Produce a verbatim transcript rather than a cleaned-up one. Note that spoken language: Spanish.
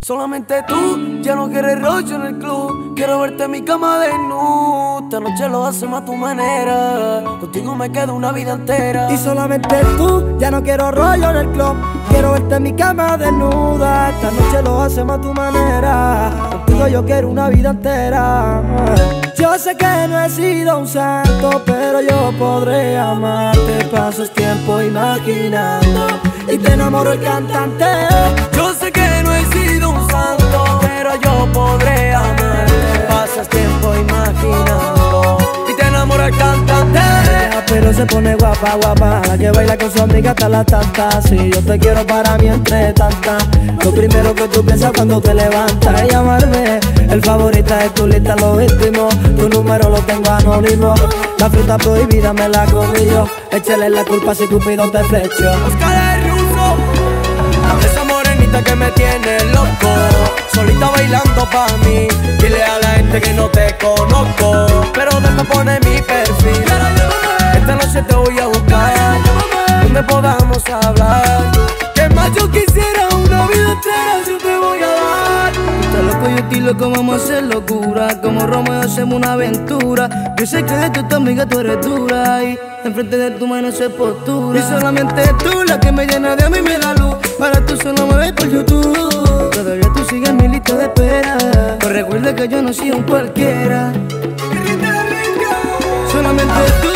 Solamente tú, ya no quieres rollo en el club. Quiero verte en mi cama desnuda. Esta noche lo hacemos a tu manera. Contigo me queda una vida entera. Y solamente tú, ya no quiero rollo en el club. Quiero verte en mi cama desnuda. Esta noche lo hacemos a tu manera. Contigo yo quiero una vida entera. Yo sé que no he sido un santo, pero yo podré amarte. Pasas tiempo imaginando y te enamoro el cantante. Yo sé que no he sido un santo, pero yo podré amarte. Pasas tiempo imaginando y te enamora el cantante. Pero se pone guapa, guapa, la que baila con su amiga hasta las tantas. Si yo te quiero para mí entre tantas, lo primero que tú piensas cuando te levantas es llamarme. El favorita de tu lista, lo último. Tu número lo tengo anónimo. La fruta prohibida me la comí yo. Échale la culpa si Cupido te flechó. Oscar el ruso, esa morenita que me tiene loco, solita bailando pa' mí. Dile a la gente que no te conozco, pero después pone mi perfil. Esta noche te voy a buscar, donde podamos hablar. Que más yo quisiera una vida entera, yo te voy a dar. Tú estás loco, yo estoy loco, vamos a hacer locura. Como Romeo hacemos una aventura. Yo sé que de tu, tu amiga tú eres dura y enfrente de tu mano se postura. Y solamente tú la que me llena de a mí me da luz. Para tú solo me ves por YouTube. Todavía tú sigues en mi lista de espera. Pero recuerda que yo no soy un cualquiera. Solamente tú